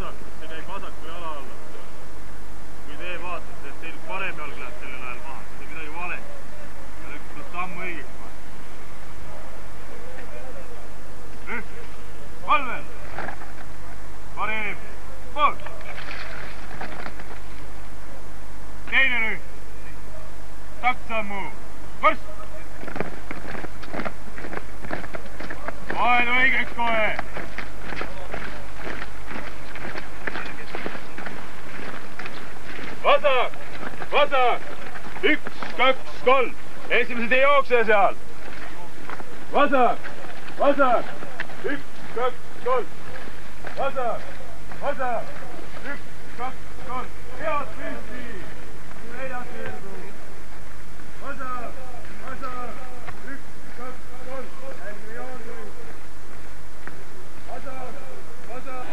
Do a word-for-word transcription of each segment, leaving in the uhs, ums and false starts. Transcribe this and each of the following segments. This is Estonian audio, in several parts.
vasak, see käib vasaku jala alla. Kui teie vaatate, et teil parem jalg läheb sellel ajal maha, see on midagi vale. Tuleb sammu õigeks maha. Rühm, valve! Parim, pool! Teine rühm! Taktsammu! Võrst! Aed õigeks kohe! Vasak! Vasak! Üks, kaks, kolm! Esimesed ei jookse seal! Vasak! Vasak! Üks, kaks, kolm! Vasak! Vasak! Üks, kaks, kolm! Head püsti! Neljas virgu! Vasak! Vasak! Üks, kaks, kolm! Älge joondu! Vasak! Vasak!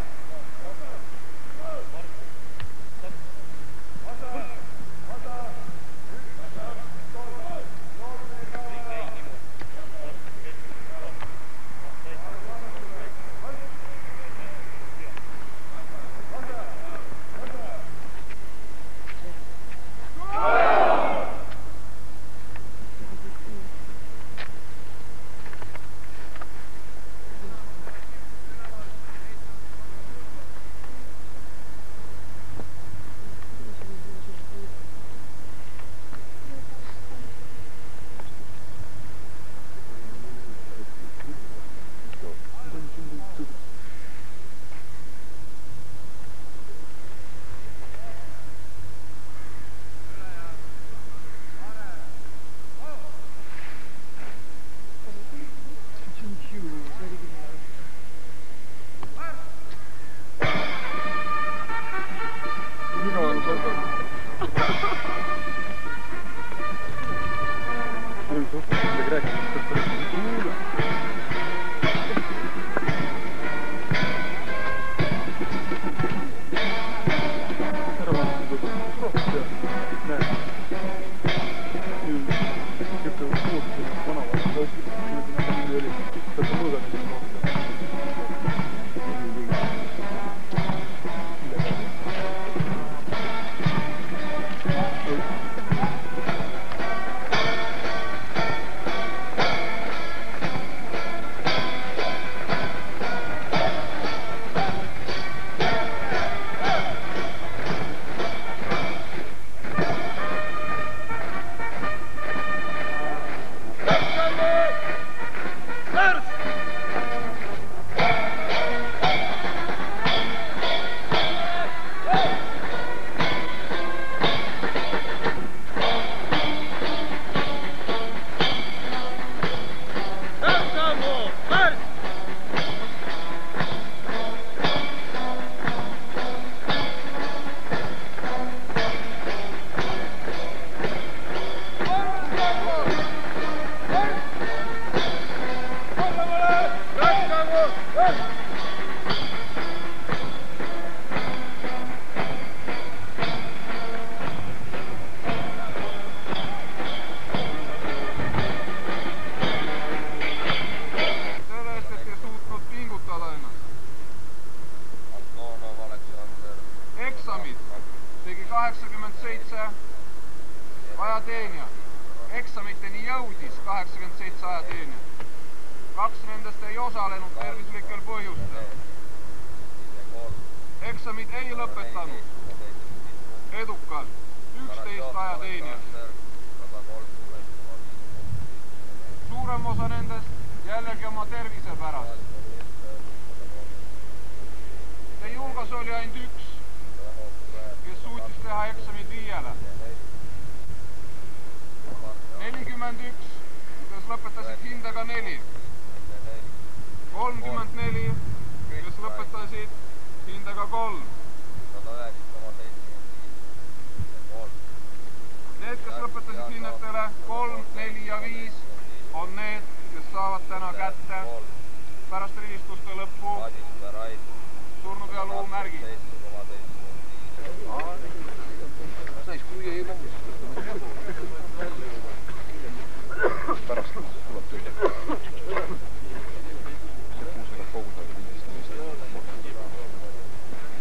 Ajateenija. Eksamiteni jõudis kaheksakümmend seitse ajateenijat. Kaks nendest ei osalenud tervislikel põhjustel. Eksamid ei lõpetanud. Edukalt üksteist ajateenijat. Suurem osa nendest jällegi oma tervise pärast. Teie hulgas oli ainult üks, kes suutis teha eksamid viiele. nelikümmend üks, kes lõpetasid hindega neli. kolmkümmend neli, kes lõpetasid hindega kolm. Need, kes lõpetasid hinnetele kolm, neli ja viis, on need, kes saavad täna kätte pärast rivistuste lõppu surnupealuu märgi. Pärast tuleb tühja. See kuusega kogu saab kindlasti.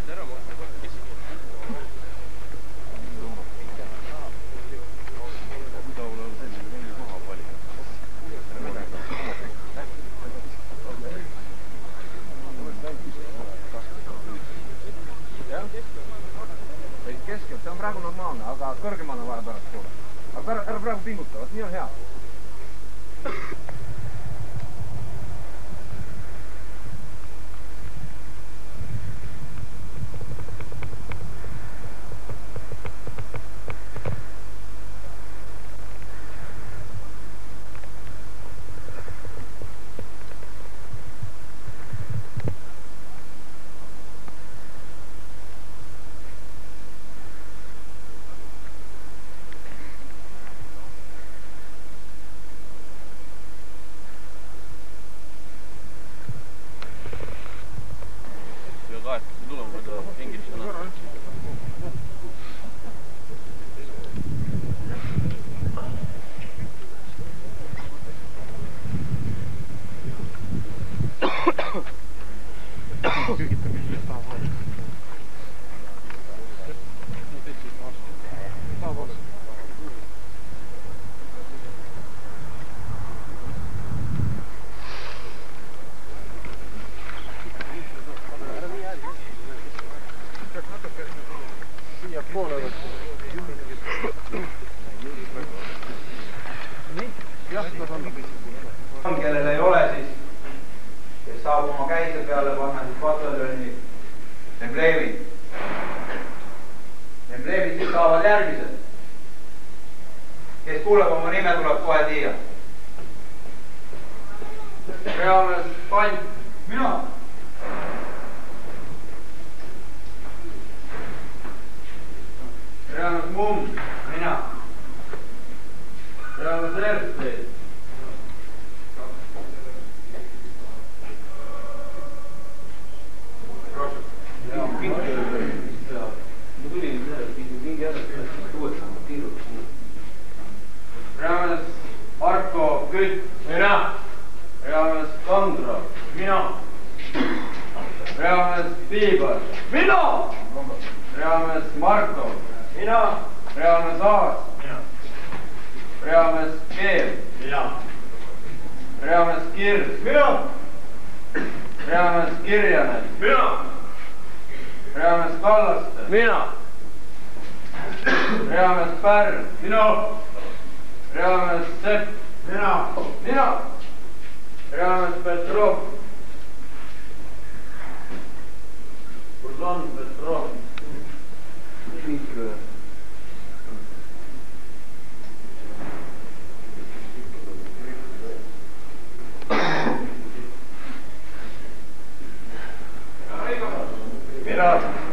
Või keskelt, see on praegu normaalne, aga kõrgemal on vaja pärast poole. Aga ära praegu pinguta, nii on hea. Kellel ei ole siis, kes saab oma käise peale panna siis pataljoni embleemid. Embleemid siis saavad järgmised. Kes kuuleb oma nime, tuleb kohe tiia. Reaalnes Pant. Mina. Reaalnes Mumm. Mina. Reaalnes Ersteid. Reaalnes Arko Kütt. Mina. Reaalnes Kandro. Mina. Reaalnes Piibar. Mina. Reaalnes Marko. Mina. Reaalnes Aas. Mina. Reaalnes Keel. Mina. Reaalnes Kirr. Mina. Reaalnes Kirjanen. Mina. Reaalnes Kallaste. Mina. Reaalnes Pärn. Mina. Reaalnes Sepp. Mina. Mina. Reaalnes Petrov. Burdan Petrov. Mina.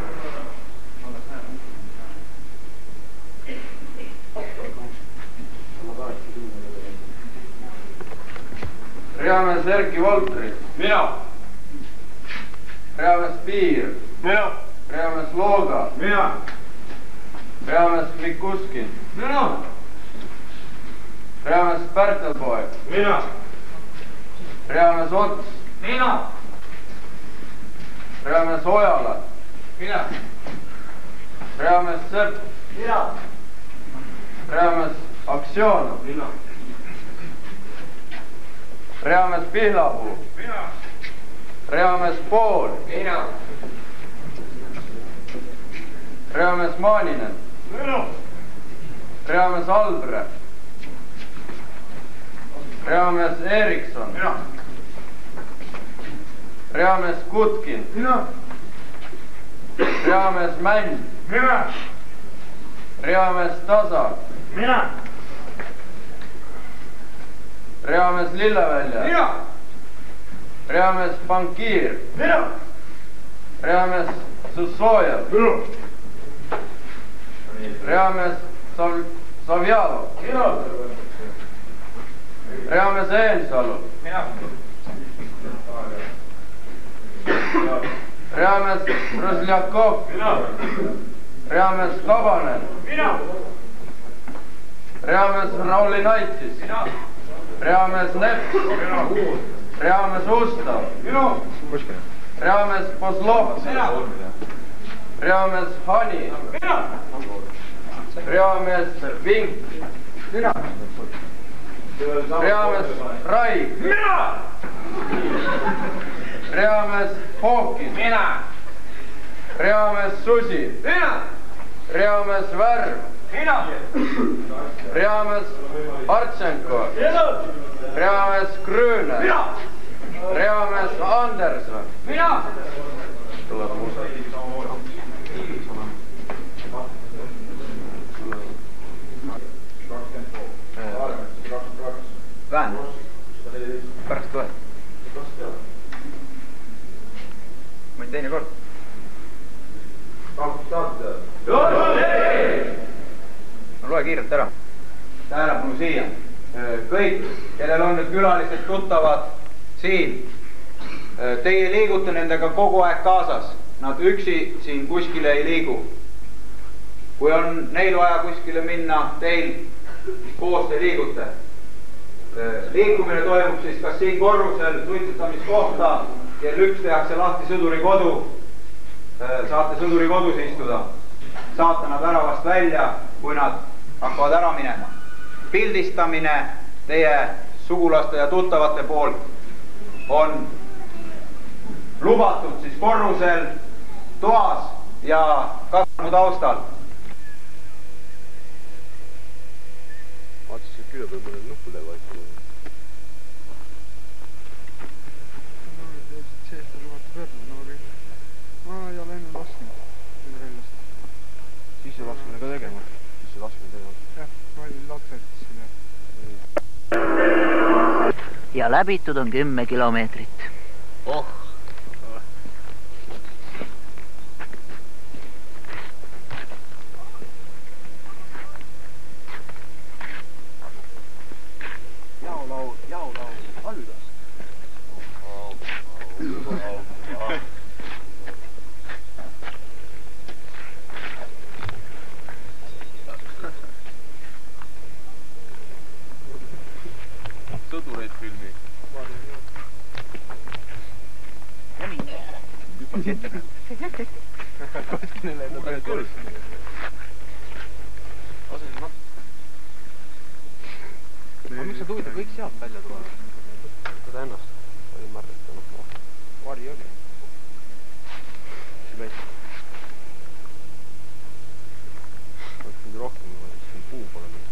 Reaalnes Erki Voltri. Mina. Reaalnes Piir. Mina. Reaalnes Looga. Mina. Reaalnes Mikuskin. Mina. Reaalnes Pärtelpoeg. Mina. Reaalnes Ots. Mina. Reaalnes Ojala. Mina. Reaalnes Sepp. Mina. Reaalnes Aktsioonov. Mina. Reaalnes Pihlapuu. Mina. Reaalnes Pool. Mina. Reaalnes Maaninen. Mina. Reaalnes Albre. Reaalnes Erikson. Mina. Reaalnes Kutkin. Mina. Reaalnes Mänd. Mina. Reaalnes Tasa. Mina. Reaalnes Lillevälja. Mina. Reaalnes Bankiir. Mina. Reaalnes Sussojev. Mina. Reaalnes Sav Savjalov. Mina. Reaalnes Eensalu. Mina. Reaalnes Rõzljakov. Mina. Reaalnes Kabanen. Mina. Reaalnes Raulinaitis. Mina. Reaalnes Neps. Mina. Reaalnes Ustav. Mina. Reaalnes Pozlov. Mina. Reaalnes Hani. Mina. Reaalnes Vink. Mina. Reaalnes Rai. Mina. Reaalnes Hawkins. Mina. reamees Susi. Mina. Reamees Värv. Mina. Reamees Artsenko. Reamees Gröner. Mina. Reamees Anderson. Mina. Tuleb musa. Vähem. Pärast tuleb. Ma ei teine kord. No loe kiirelt ära. Tähelepanu siia. Kõik, kellel on nüüd külalised tuttavad siin, teie liigute nendega kogu aeg kaasas. Nad üksi siin kuskile ei liigu. Kui on neil vaja kuskile minna, teil koos te liigute. Liikumine toimub siis kas siin korrusel suitsetamiskohta, kell üks tehakse lahti sõduri kodu. Saate sõduri kodus istuda. Saate nad väravast välja, kui nad hakkavad ära minema. Pildistamine teie sugulaste ja tuttavate poolt on lubatud siis korrusel, toas ja kasvanu taustal. Vaatasin, et küle peal mõned nuppudel vaiku. Ma seest on lubatud võrda, noori. Ma ei ole enne lasknud relvast. Sisse laskmine ka tegema. Sisse laskmine tegema. Jah, ma olin lapsed sinna. Ja läbitud on kümme kilomeetrit. Oh! Jaolau, jaolau, algas. Sõdureid filmi. Ja mingi. Hüppaks ette näed. Koskine lennab ühe küll. Asesin nat-. Aga miks sa tuuid kõik sealt välja tulevad? Seda ennast. Oli märritanud. Vari oli. See väike. Oleks mingi rohkem, kui puu pole mingi.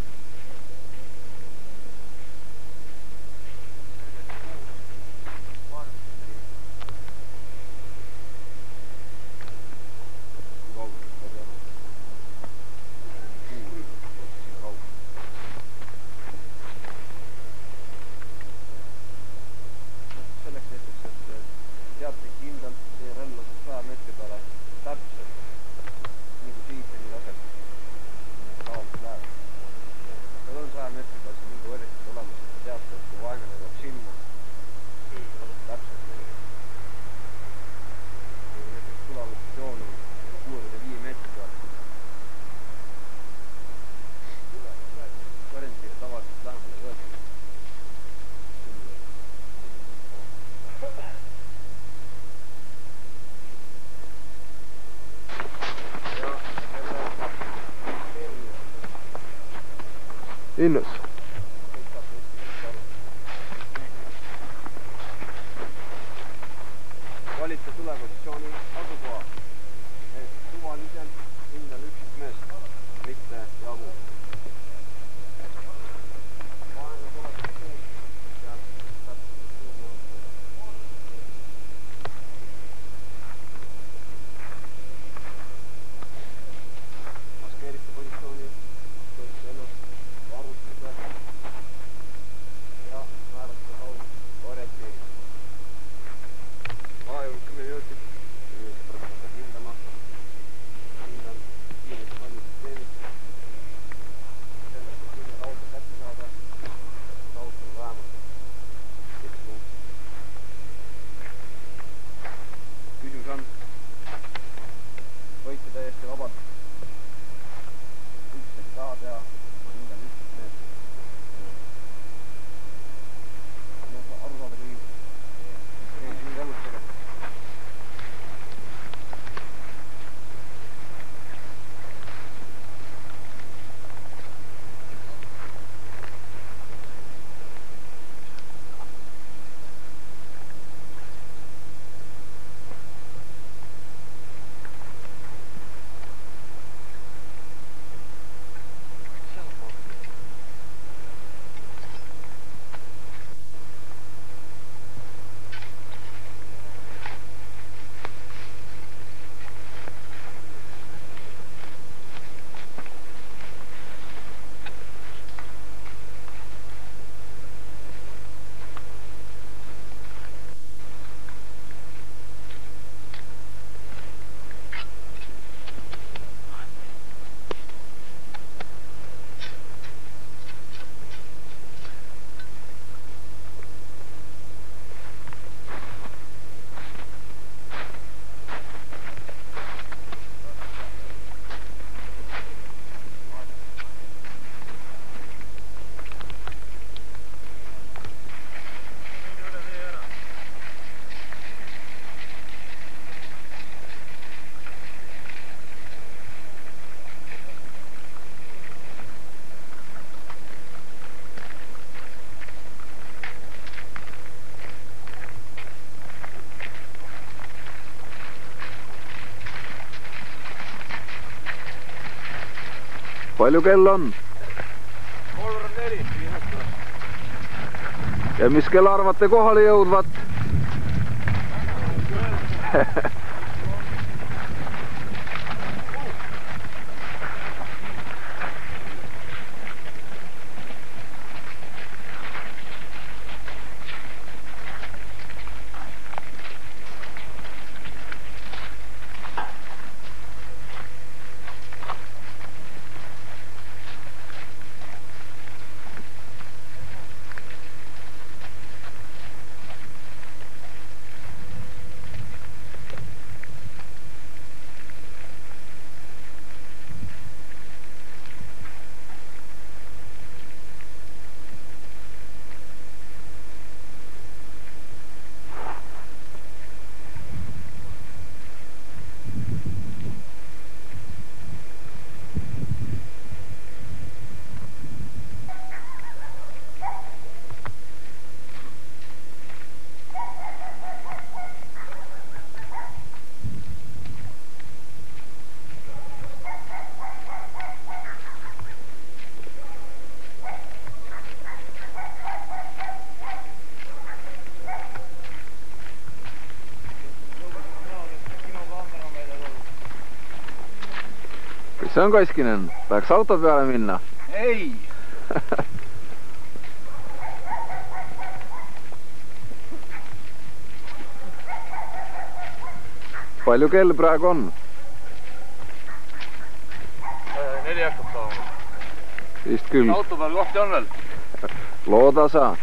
Innus. Valite tulepositsiooni asukoha. Suvaliselt hindel üksit meest, mitte jagu. Maskeerite positsiooni, võite ennast arvutada. Palju kell on? kolmkümmend neli. Ja mis kell arvate kohale jõudvat? See on Kaskinen. Tahaks auto peale minna? Ei! Palju kell praegu on? Neli hakkab saama. Vist küll. Auto peal kohti on veel? Looda saa.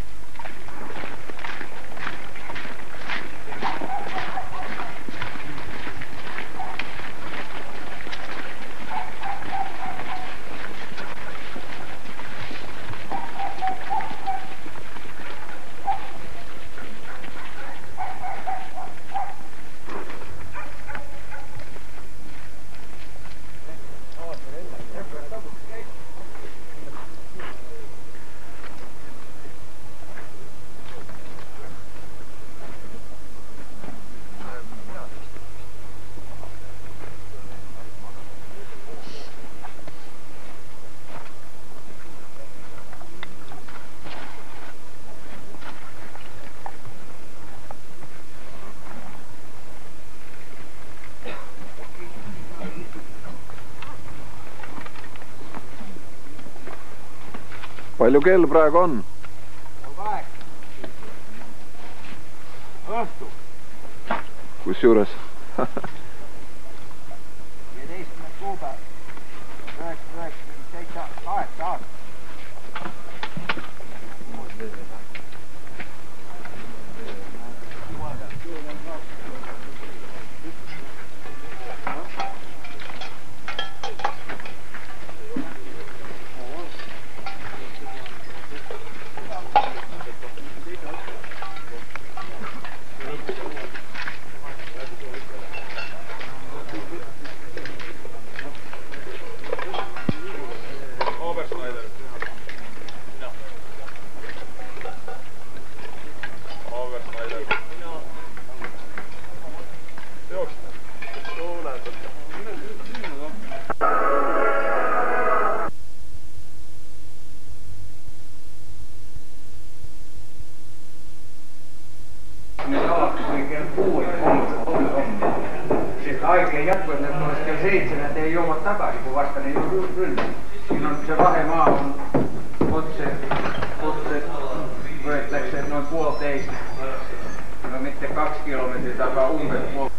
Palju kell praegu on? Õhtu. Kus juures? viieteistkümnes kuupäev. üheksakümmend seitse, kaheksa aastat. Aeg ei jätku, et need tuleks kell seitse, need ei jõuad tagasi, kui vastane ründ. Siin on see vahemaa on otse, otse võetakse noin poolteist. No mitte kaks kilomeetrit, aga umbes pool.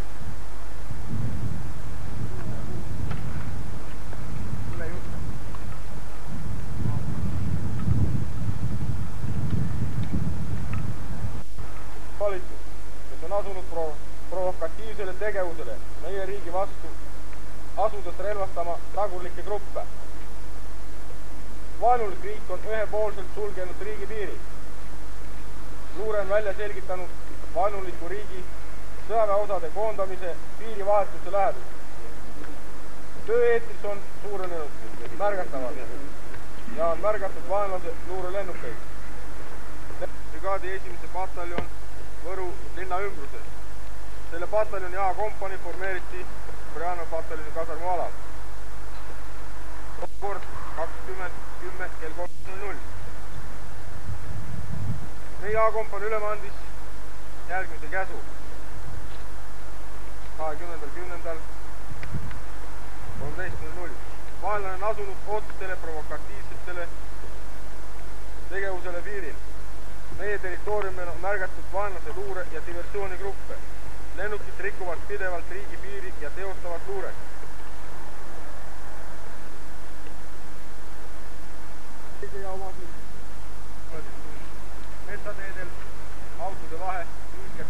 Valitsus, kes on asunud pro provokatiivsele tegevusele meie riigi vastu, asudes relvastama tagurlikke gruppe. Vaenulik riik on ühepoolselt sulgenud riigi piiri. Luure on välja selgitanud vaenuliku riigi sõjaväeosade koondamise piirivahetuste lähedus. Tööeetris on suurenenud märgatavalt ja on märgatud vaenlase luurelennukeid. Brigaadi esimese pataljon Võru linna ümbruses. Selle pataljoni A kompanii formeeriti Briano pataljoni kasarmu alal. kord kakskümmend kümme kell kolm null. meie A-kompanii ülem andis järgmise käsu. kahekümnendal kümnendal kolmteist null null. vaenlane on asunud ootustele provokatiivsetele tegevusele piiril. meie territooriumil on märgatud vaenlase luure ja diversioonigruppe. Lennukid rikuvad pidevalt riigi piiri ja teostavad luuret. metsateedel autode vahe ülked.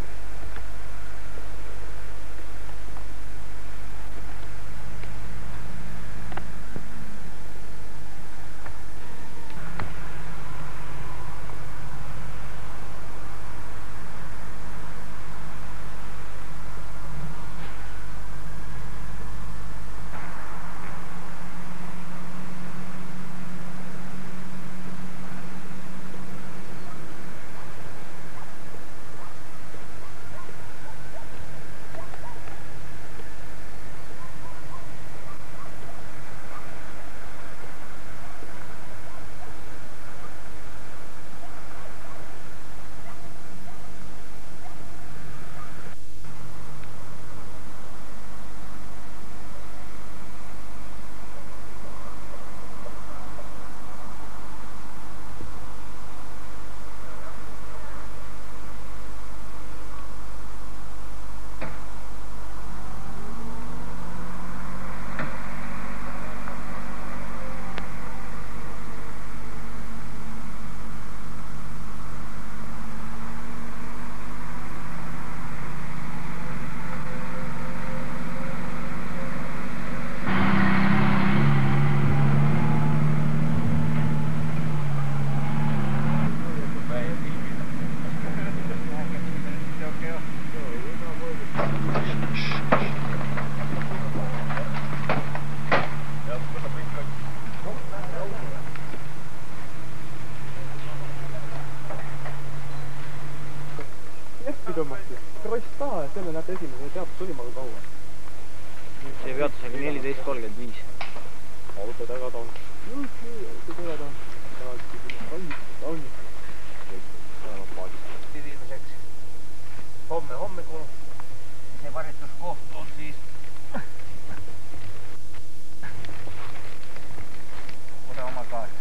Selle näete esimene teatud tulima kui kaua. See peatus oli neliteist kolmkümmend viis. Auto taga ta on. Auto taga ta on. Viimiseks homme hommikul. See varituskoht on siis Oda oma kaart.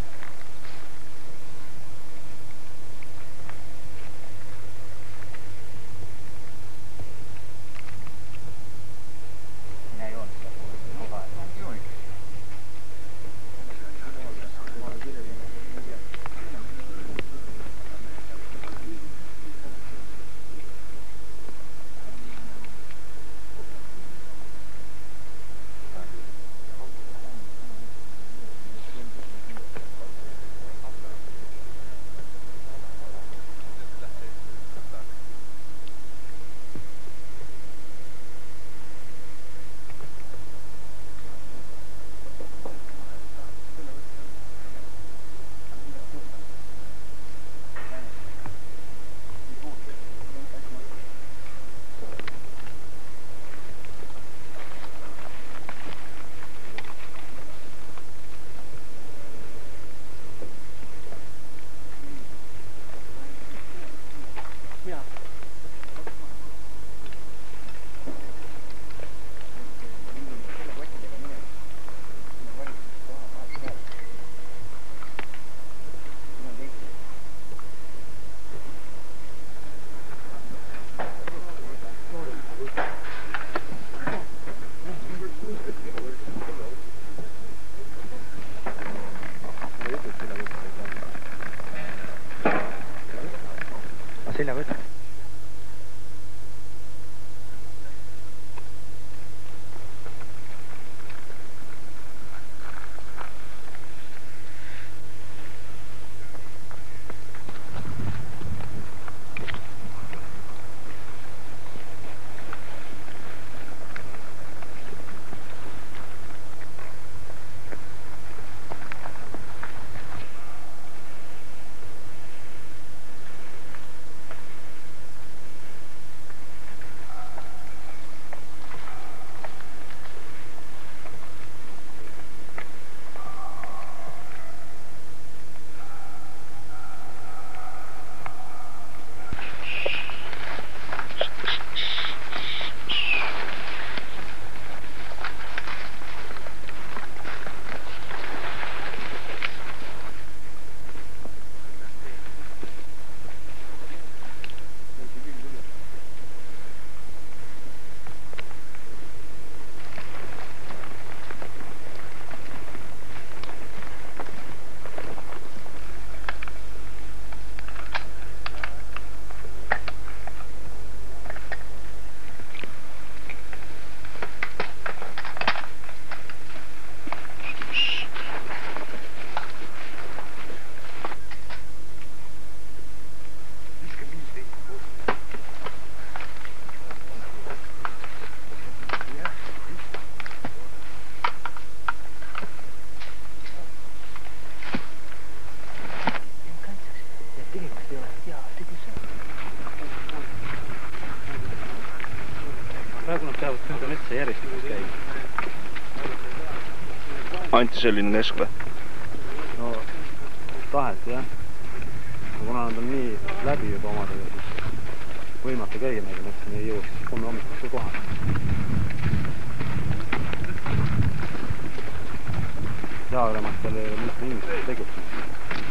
anti selline lesk või? no taheti jah. Kuna nad on nii läbi juba omadega, siis võimatu käia meil, mõtlesin ei jõuaks siis homme hommikuks ka kohale. Jaagramatel ei ole mitte inimesed tegutsenud.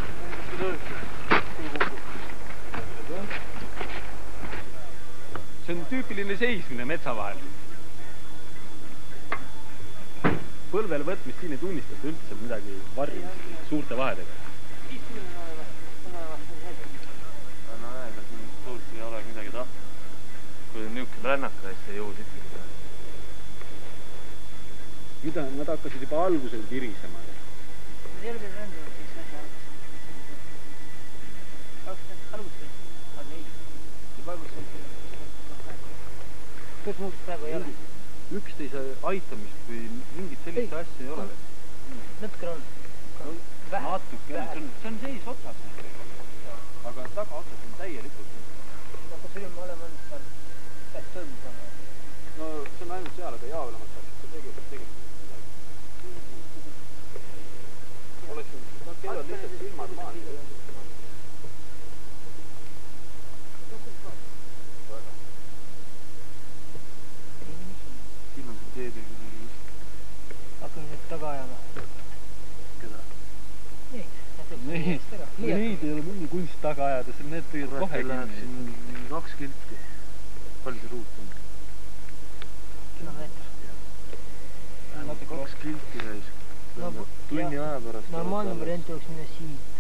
See on tüüpiline seismine metsa vahel. Põlvele võtmist siin ei tunnistata üldse midagi varjumist suurte vahedega. No ega siin suurt ei ole midagi tahta. Kui on niisugune rännaka, siis ei jõu ikkagi. Mida nad hakkasid juba algusel kirisema? Terve ränduvad siis asja alguses. Alguses on ei. Juba alguses kõik muud praegu ei ole. Üksteise aitamist või mingit sellist asja ei ole? Natuke on. Natuke, see on seis otsas. Aga taga otsas on täielikult. Aga see olime olema ainult paar täht tõmb on. No see on ainult seal, aga jaavelamad saaks seda tegelikult tegema. Oleks nad keevad lihtsalt silmad maal. Siin on see teedega midagi vist. Hakkame nüüd taga ajama. Keda? Neid. Neid ei ole mingi kunst taga ajada, need püüad kohe kinni. Läheb siin kaks kilti. Palju see ruut on? Kilomeeter. Kaks kilti käis. Tunni aja pärast. Normaalne variant oleks minna siit.